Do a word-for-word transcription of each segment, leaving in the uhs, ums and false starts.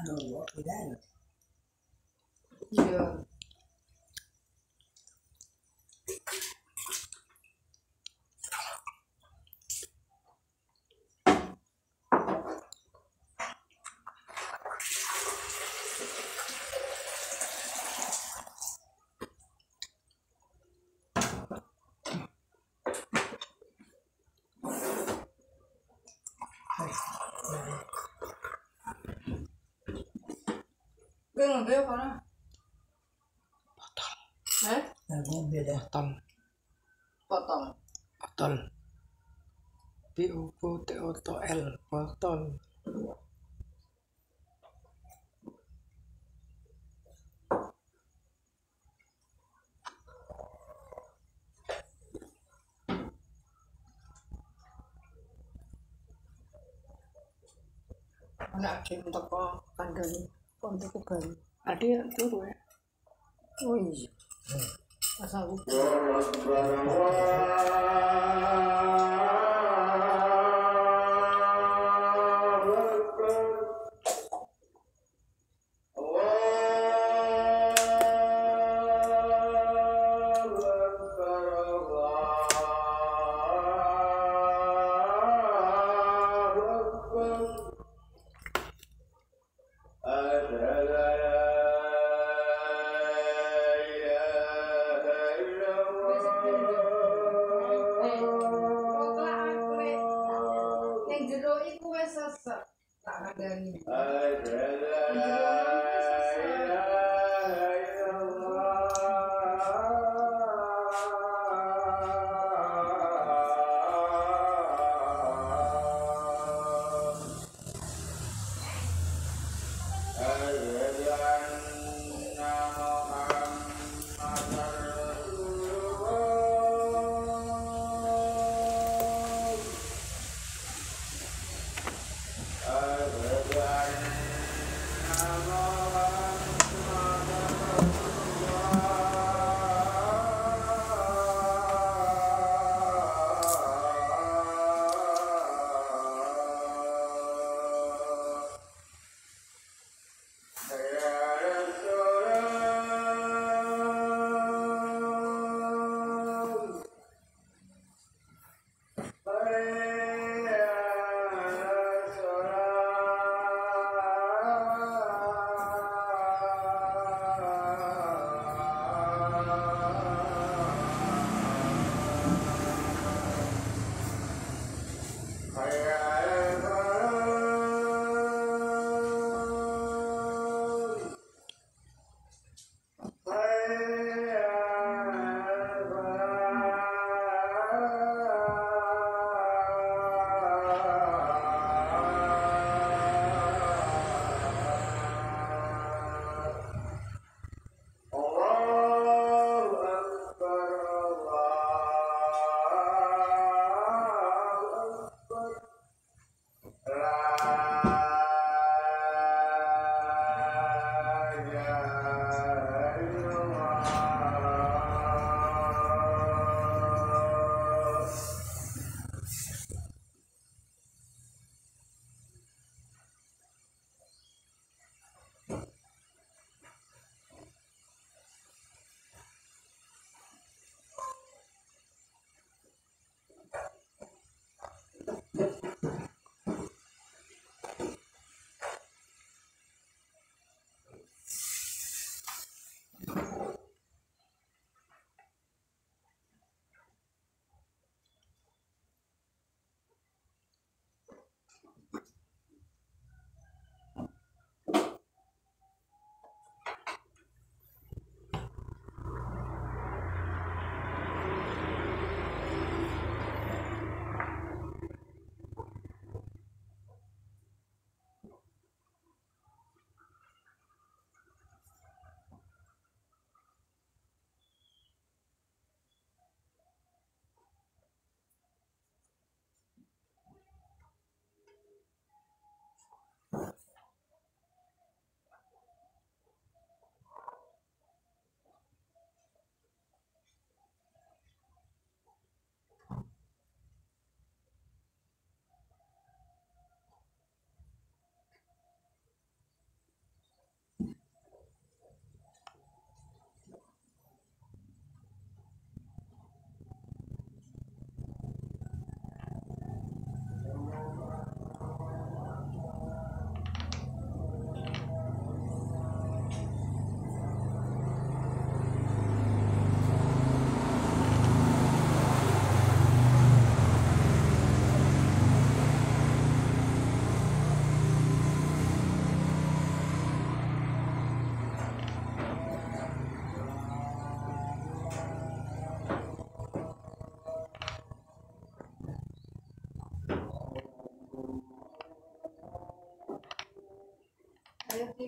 Oh, tidak. Iya. Gue ngambil apa? Botol. Eh? Nah, mobil ya. Botol. Potong. Botol. B O T O T L. Botol. Anak game teko kandang untuk baru. Ada yang turu ya. Oh iya. Asal aku.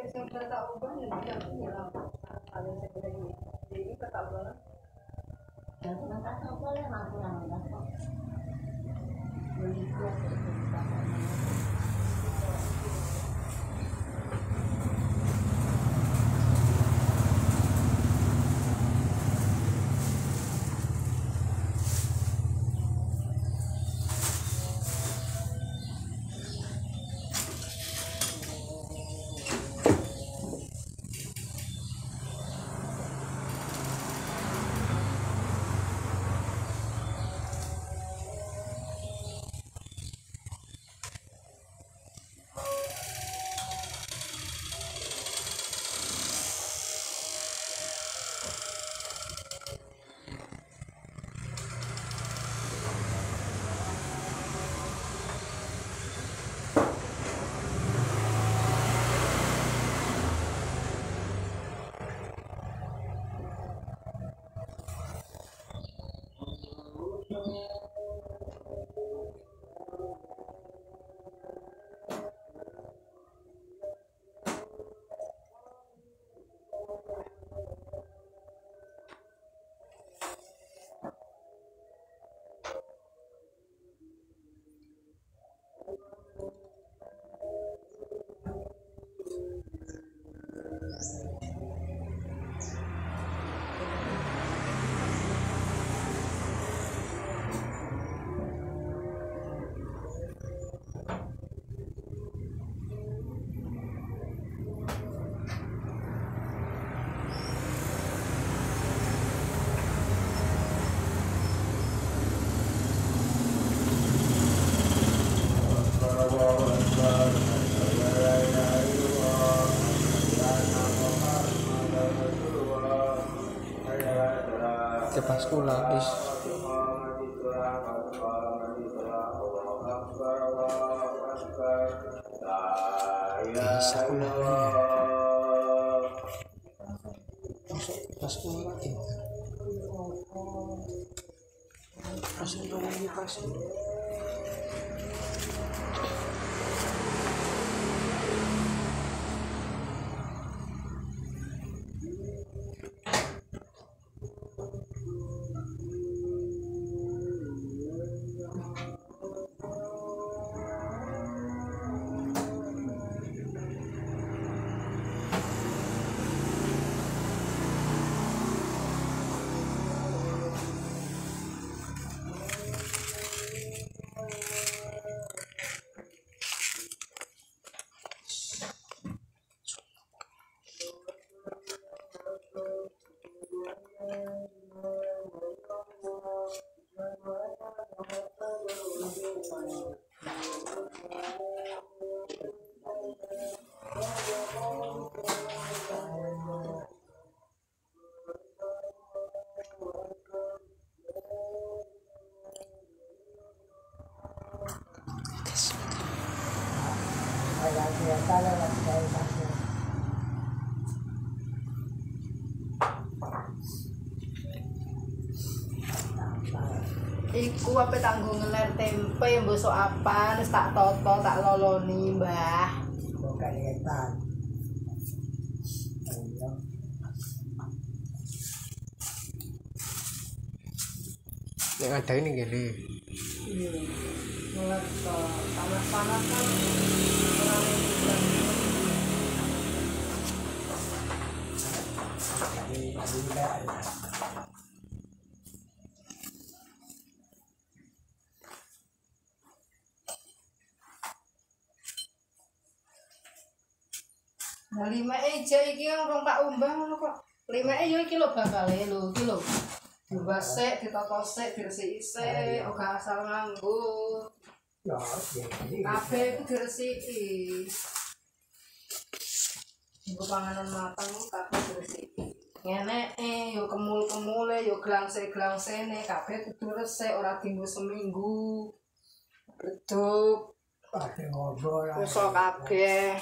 sampai tak ubah ya tidak punya lah. Kalau saya kira ini, jadi tak ubah. Dan tak tahu boleh mampu lah dah. Beli dua Pas sekolah is bisa sekolah pas sekolah itu pas sekolah lagi pas Iku apa tanggung ngeler tempe mbosok apa wis tak toto tak loloni Mbah. Kok kagetan. Nek ada ini gini. Iya. Ngeler to panas-panas kan ora enak. Jadi tadi enggak ada. Nah, lima aja iki orang tak umbah ngono kok. Lima aja iki lho bakale lho, iki lho. Diubah sik, ditata sik, diresiki sik, ora asal nganggo. Ya, jadi Kabeh iku diresiki. Engko panganan matang kabeh diresiki. Ngeneke yo kemul-kemule yo glangse-glangsene kabeh kudu resik ora dienggo seminggu. Beduk, pakai ngobrol. usah kabeh.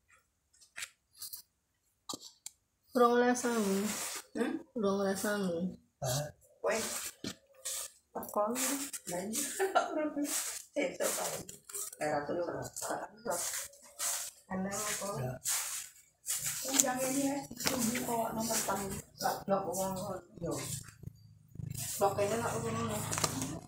Rong lesanmu. Hmm? Rong lesanmu. Hah? Kowe takon lan itu kan era tuh ana apa Ya. Ujang ini ya, tunggu kok nomor tahun. Tak blok uang. Yo, Blok kayaknya nak uang.